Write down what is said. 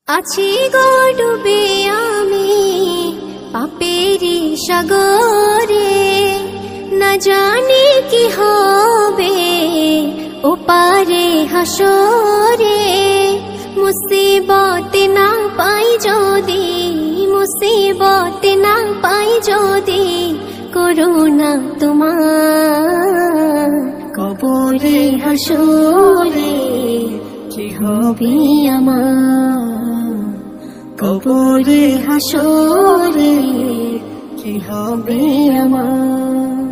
আছি গো ডুবে আমি পাপেরি সাগরে, না জানি কি হবে ওপারে হাসরে। মুসিবত না পাই যদি, মুসিবত না পাই যদি, করুণা তোমার কবরে হাসরে কি হবে আমার, কবরে হাসরে কি হবে আমার।